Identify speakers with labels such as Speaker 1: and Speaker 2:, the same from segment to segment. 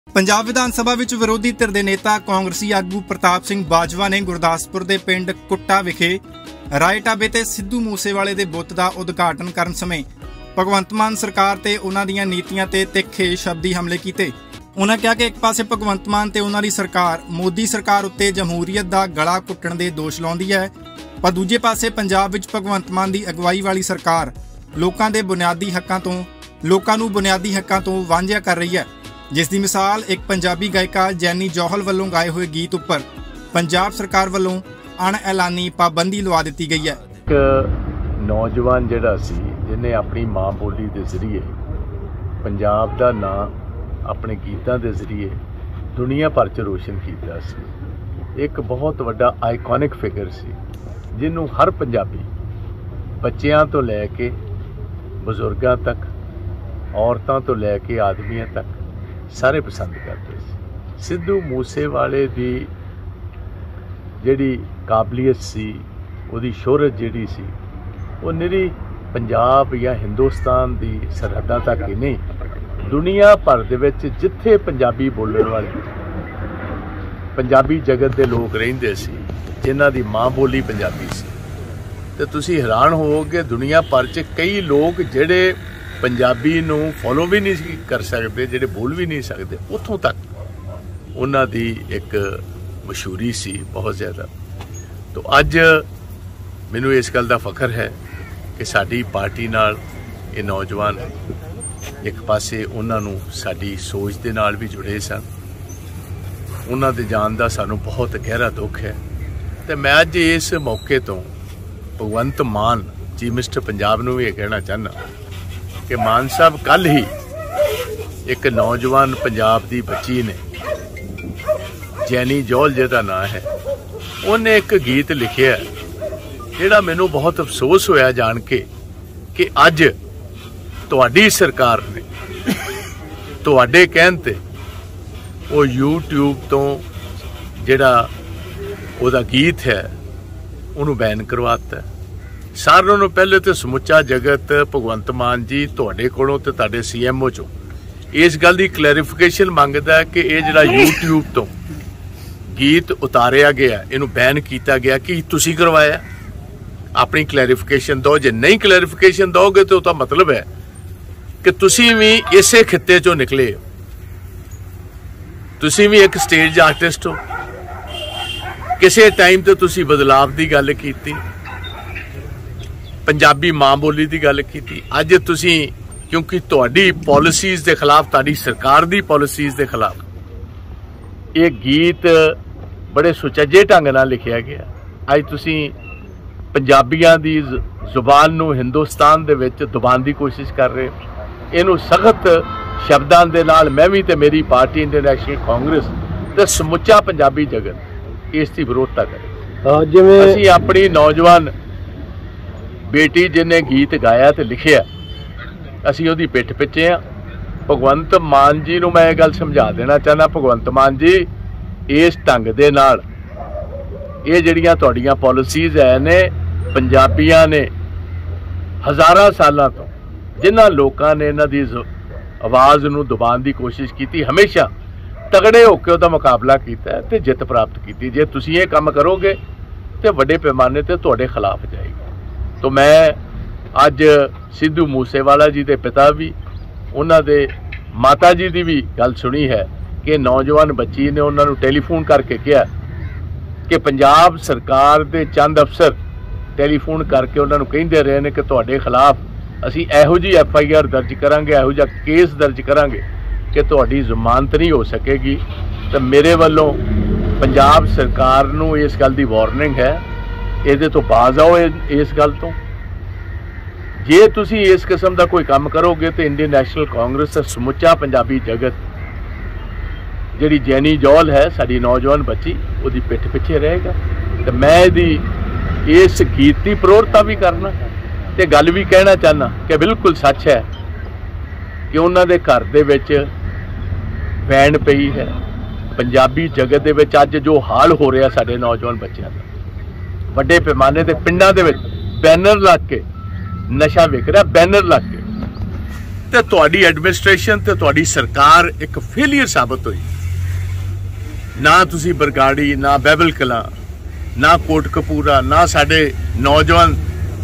Speaker 1: पंजाब विधान सभा विच विरोधी धिर दे नेता कांग्रेसी आगू प्रताप सिंह बाजवा ने गुरदासपुर दे पिंड कुट्टा विखे राय ढाबे ते सिद्धू मूसेवाले दे बुत दा उद्घाटन करन समय भगवंत मान सरकार ते उन्हां दीआं नीतियां ते तिखे शब्दी हमले कीते। उन्हां कहा कि एक पासे भगवंत मान ते उन्हां दी सरकार मोदी सरकार उत्ते जमहूरीयत दा गला घुट्टण दे दोष लाउंदी है, पर दूजे पासे पंजाब विच भगवंत मान दी अगवाई वाली सरकार लोकां दे बुनियादी हक्कां तों वांझिया कर रही है, जिस दी मिसाल एक पंजाबी गायिका जैनी जौहल वालों गाए हुए गीत उपर पंजाब सरकार वालों अणऐलानी पाबंदी लवा दी गई है।
Speaker 2: एक नौजवान जिहड़ा सी जिन्हें अपनी माँ बोली के जरिए पंजाब का नाम अपने गीतों के जरिए दुनिया भर च रोशन किया सी। एक बहुत वड्डा आइकॉनिक फिगर सी जिन्हों हर पंजाबी बच्चों तो लैके बजुर्गों तक औरतों तो लैके आदमियों तक सारे पसंद करते थे। सिद्धू मूसेवाले दी जिहड़ी काबलियत सी उहदी शोहरत जिहड़ी सी वो निरी पंजाब या हिंदुस्तान दी सरहदां तक ही नहीं दुनिया भर दे विच जिथे पंजाबी बोलण वाले पंजाबी जगत दे लोग रहिंदे सी जिन्हां दी माँ बोली पंजाबी सी ते तुसीं हैरान होवोगे दुनिया भर च कई लोग जिहड़े पंजाबी नूं फॉलो भी नहीं कर सकते, जिहड़े बोल भी नहीं सकते, उत्थों तक उन्हां दी एक मशहूरी सी बहुत ज़्यादा। तो अज मैनूं इस गल दा फखर है कि साडी पार्टी नाल ये नौजवान एक पासे उन्हां नूं साडी सोच दे नाल भी जुड़े सन, उन्हां दे जान दा सानूं बहुत गहरा दुख है। ते मैं अज इस मौके तो भगवंत मान चीफ मिनिस्टर पंजाब नूं भी ये कहना चाहना कि मान साहब कल ही एक नौजवान पंजाब की बच्ची ने जैनी जौहल जिहदा नाम है उन्हें एक गीत लिखिया जिहड़ा मैनूं बहुत अफसोस होया जान के कि अज तुहाडी सरकार ने तुहाडे कहण ते वो यूट्यूब तो जिहड़ा उहदा गीत है उन्होंने बैन करवाता। सारों नूं पहले तो समुचा जगत भगवंत मान जी तुहाडे कोलों ते तुहाडे CMO चों इस गल की क्लैरिफिकेशन मंगदा है कि यह जिहड़ा यूट्यूब तो गीत उतारिया गया इनू बैन किया गया कि तुसीं करवाया, अपनी क्लैरिफिकेशन दो। जे नहीं क्लैरिफिकेशन दोगे तो उसका मतलब है कि तुसीं भी इसे खिते चों निकले हो, तुसीं भी एक स्टेज आर्टिस्ट हो, किसी टाइम तो तुसीं बदलाव की गल कीती, पंजाबी माँ बोली की गल की। अज तुसीं क्योंकि तुहाडी पॉलिसीज़ के खिलाफ तुहाडी सरकार की पॉलिसीज़ के खिलाफ ये गीत बड़े सुचज्जे ढंग नाल लिखिया गया, अज तुसीं पंजाबियां दी जुबान नूं हिंदुस्तान दे विच दबाउण दी कोशिश कर रहे हो। इहनूं सख्त शब्दां दे नाल मैं भी ते मेरी पार्टी इंडियन नेशनल कांग्रेस ते समुचा पंजाबी जगत इसकी विरोधता करे।
Speaker 3: जिवें
Speaker 2: असीं अपनी नौजवान बेटी जिन्हें गीत गाया तो लिखिया असीं उहदी पिठ पिछे हाँ। भगवंत मान जी नूं मैं ये गल समझा देना चाहना, भगवंत मान जी इस ढंग दे नाल ये जिहड़ियां तुहाडीआं पॉलिसीज़ है ने पंजाबियां ने हज़ारां सालां तो जिन्हां लोकां ने इन्हां दी आवाज़ नूं दबाउण दी कोशिश की हमेशा तगड़े होकर उहदा मुकाबला किया ते जित प्राप्त की। जे तुसीं ये काम करोगे तो वड्डे पैमाने ते तुहाडे खिलाफ जाएगी। तो मैं अज सिद्धू मूसेवाला जी के पिता भी उन्हां दे माता जी की भी गल सुनी है कि नौजवान बच्ची ने उन्होंने टेलीफोन करके कहा कि पंजाब सरकार के चंद अफसर टेलीफोन करके उन्होंने कहते रहे हैं कि तुहाडे खिलाफ असीं इहो जी FIR दर्ज करांगे, इहो जिहा केस दर्ज करांगे कि तुहाडी जमानत नहीं हो सकेगी। तो मेरे वालों पंजाब सरकार नूं इस गल की वार्निंग है, इहदे तो बाज आओ इस गल तो। जे तुसीं इस किस्म का कोई काम करोगे तो इंडियन नैशनल कांग्रेस का समुचा पंजाबी जगत जिहड़ी जैनी जौहल है साडी नौजवान बच्ची उहदी पिठ पिछे रहेगा। तो मैं इहदी इस गीत की प्रौढ़ता भी करना ते गल भी कहना चाहना कि बिल्कुल सच है कि उन्हां दे घर दे विच बैन पई है। पंजाबी जगत दे विच अज जो हाल हो रहा साडे नौजवान बच्चों का वड्डे पैमाने ते पिंडां दे विच बैनर लग के नशा विक रहा, बैनर लग के ਤੇ ਤੁਹਾਡੀ ਐਡਮਿਨਿਸਟ੍ਰੇਸ਼ਨ ਤੇ ਤੁਹਾਡੀ ਸਰਕਾਰ ਇੱਕ ਫੇਲੀਅਰ ਸਾਬਤ ਹੋਈ। ਨਾ ਤੁਸੀਂ ਬਰਗਾੜੀ, ਨਾ ਬਹਿਬਲ ਕਲਾਂ, ਨਾ ਕੋਟਕਪੂਰਾ, ਨਾ ਸਾਡੇ ਨੌਜਵਾਨ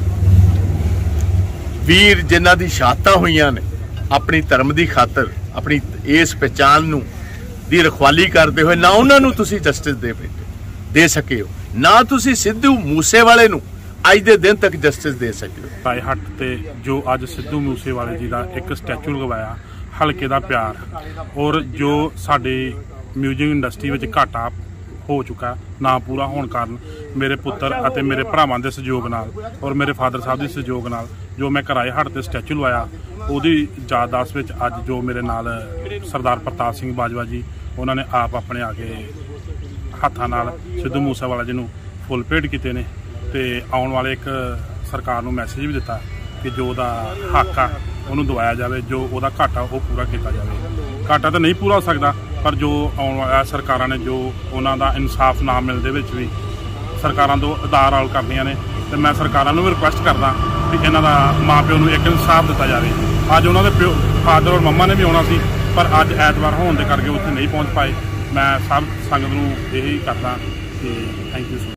Speaker 2: ਵੀਰ ਜਿਨ੍ਹਾਂ ਦੀ ਸ਼ਹਾਦਤਾਂ ਹੋਈਆਂ ਨੇ ਆਪਣੀ ਧਰਮ ਦੀ ਖਾਤਰ, ਆਪਣੀ ਇਸ ਪਹਿਚਾਨ ਨੂੰ ਦੀ ਰਖਵਾਲੀ ਕਰਦੇ ਹੋਏ, ਨਾ ਉਹਨਾਂ ਨੂੰ ਤੁਸੀਂ ਜਸਟਿਸ ਦੇ ਸਕੇ ਹੋ, ਨਾ ਤੁਸੀਂ ਸਿੱਧੂ ਮੂਸੇਵਾਲੇ ਨੂੰ ਅੱਜ ਦੇ ਦਿਨ ਤੱਕ ਜਸਟਿਸ ਦੇ ਸਕੇ ਹੋ।
Speaker 3: ਰਾਏਹੱਟ ਤੇ ਜੋ ਅੱਜ ਸਿੱਧੂ ਮੂਸੇਵਾਲੇ ਜੀ ਦਾ ਇੱਕ ਸਟੈਚੂ ਲਗਵਾਇਆ, ਹਲਕੇ ਦਾ ਪਿਆਰ, ਔਰ ਜੋ ਸਾਡੇ ਮਿਊਜ਼ਿਕ ਇੰਡਸਟਰੀ ਵਿੱਚ ਘਾਟਾ ਹੋ ਚੁੱਕਾ ਨਾ ਪੂਰਾ ਹੋਣ ਕਾਰਨ ਮੇਰੇ ਪੁੱਤਰ ਅਤੇ ਮੇਰੇ ਭਰਾਵਾਂ ਦੇ ਸਹਿਯੋਗ ਨਾਲ ਔਰ ਮੇਰੇ ਫਾਦਰ ਸਾਹਿਬ ਦੇ ਸਹਿਯੋਗ ਨਾਲ ਜੋ ਮੈਂ ਰਾਏਹੱਟ ਤੇ ਸਟੈਚੂ ਲਵਾਇਆ, ਉਹਦੀ ਯਾਦਦਾਸ਼ਤ ਵਿੱਚ ਅੱਜ ਜੋ ਮੇਰੇ ਨਾਲ ਸਰਦਾਰ ਪ੍ਰਤਾਪ ਸਿੰਘ ਬਾਜਵਾ ਜੀ, ਉਹਨਾਂ ਨੇ ਆਪ ਆਪਣੇ ਆ ਕੇ ਹੱਥਾਂ ਨਾਲ ਸਿੱਧੂ ਮੂਸੇਵਾਲਾ ਜੀ ਨੂੰ ਫੁੱਲ ਭੇਟ ਕੀਤੇ ਨੇ ਤੇ ਆਉਣ ਵਾਲੇ ਇੱਕ ਸਰਕਾਰ ਨੂੰ ਮੈਸੇਜ ਵੀ ਦਿੱਤਾ ਕਿ ਜੋ ਉਹਦਾ ਹੱਕ ਆ ਉਹਨੂੰ ਦਵਾਇਆ ਜਾਵੇ, ਜੋ ਉਹਦਾ ਘਾਟਾ ਉਹ ਪੂਰਾ ਕੀਤਾ ਜਾਵੇ। ਘਾਟਾ ਤਾਂ ਨਹੀਂ ਪੂਰਾ ਹੋ ਸਕਦਾ, ਪਰ ਜੋ ਆਉਣ ਵਾਲਾ ਸਰਕਾਰਾਂ ਨੇ ਜੋ ਉਹਨਾਂ ਦਾ ਇਨਸਾਫ ਨਾ ਮਿਲਦੇ ਵਿੱਚ ਵੀ ਸਰਕਾਰਾਂ ਤੋਂ ਆਧਾਰ ਆਲ ਕਰਦੀਆਂ ਨੇ, ਤੇ ਮੈਂ ਸਰਕਾਰਾਂ ਨੂੰ ਵੀ ਰਿਕੁਐਸਟ ਕਰਦਾ ਕਿ ਇਹਨਾਂ ਦਾ ਮਾਂ ਪਿਓ ਨੂੰ ਇੱਕ ਇਨਸਾਫ ਦਿੱਤਾ ਜਾਵੇ। ਅੱਜ ਉਹਨਾਂ ਦੇ ਪਿਓ ਫਾਦਰ ਔਰ ਮੰਮਾ ਨੇ ਵੀ ਆਉਣਾ ਸੀ, ਪਰ ਅੱਜ ਐਤਵਾਰ ਹੋਣ ਦੇ ਕਰਕੇ ਉੱਥੇ ਨਹੀਂ ਪਹੁੰਚ ਪਾਏ। ਮੈਂ ਸਭ ਸੰਗਤ ਨੂੰ ਇਹੀ ਕਰਦਾ ਕਿ ਥੈਂਕ ਯੂ।